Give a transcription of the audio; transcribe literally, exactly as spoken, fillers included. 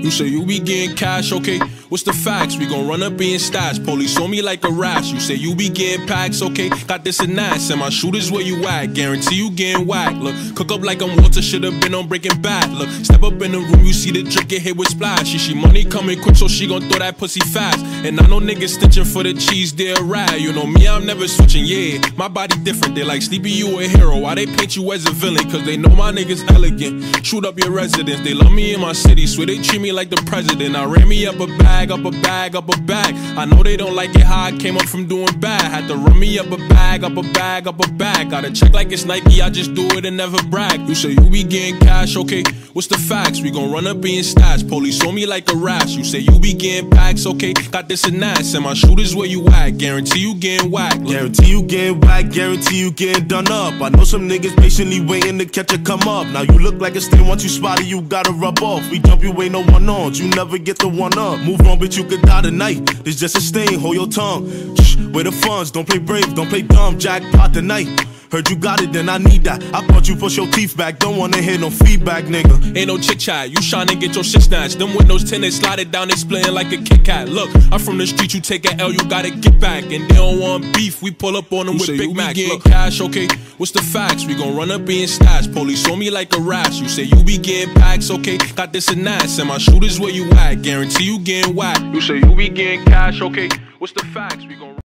You say you be getting cash, okay? What's the facts? We gon' run up in stats. Police on me like a rash. You say you be getting packs, okay? Got this and that. Send my shooters where you at. Guarantee you getting whacked. Look, cook up like I'm Walter. Should've been on Breaking Bad. Look, step up in the room, you see the drink get hit with splash. She, she money coming quick, so she gon' throw that pussy fast. And I know niggas stitching for the cheese, they're a ride. You know me, I'm never switching, yeah. My body different. They like Sleepy, you a hero. Why they paint you as a villain? Cause they know my niggas elegant. Shoot up your residence. They love me in my city. Swear they treat me like the president. I ran me up a bag, up a bag, up a bag. I know they don't like it how I came up from doing bad. Had to run me up a bag, up a bag, up a bag. Gotta check like it's Nike, I just do it and never brag. You say you be getting cash, okay? What's the facts? We gon' run up in stats. Police on me like a rash. You say you be getting packs, okay? Got this and that. Send my shooters where you at. Guarantee you getting whacked. Look. Guarantee you getting whacked, guarantee you getting done up. I know some niggas patiently waiting to catch a come up. Now you look like a stain, once you spotted you gotta rub off. We jump, you ain't no one on, you never get the one up. Move on, bitch, you could die tonight. This just a stain, hold your tongue. Shh, where the funds, don't play brave, don't play dumb. Jackpot tonight. Heard you got it, then I need that. I thought you push your teeth back, don't wanna hear no feedback, nigga. Ain't no chit chat, you tryna get your shit snatched. Them windows tinted, slide it down, they splitting like a Kit Kat. Look, I'm from the street, you take an L, you gotta get back. And they don't want beef, we pull up on them you with Big Macs. You be getting cash, okay? What's the facts? We gon' run up in stats. Police on me like a rash. You say you be getting packs, okay? Got this and that. Send my shooters where you at. Guarantee you getting whacked. You say you be getting cash, okay? What's the facts? We gon'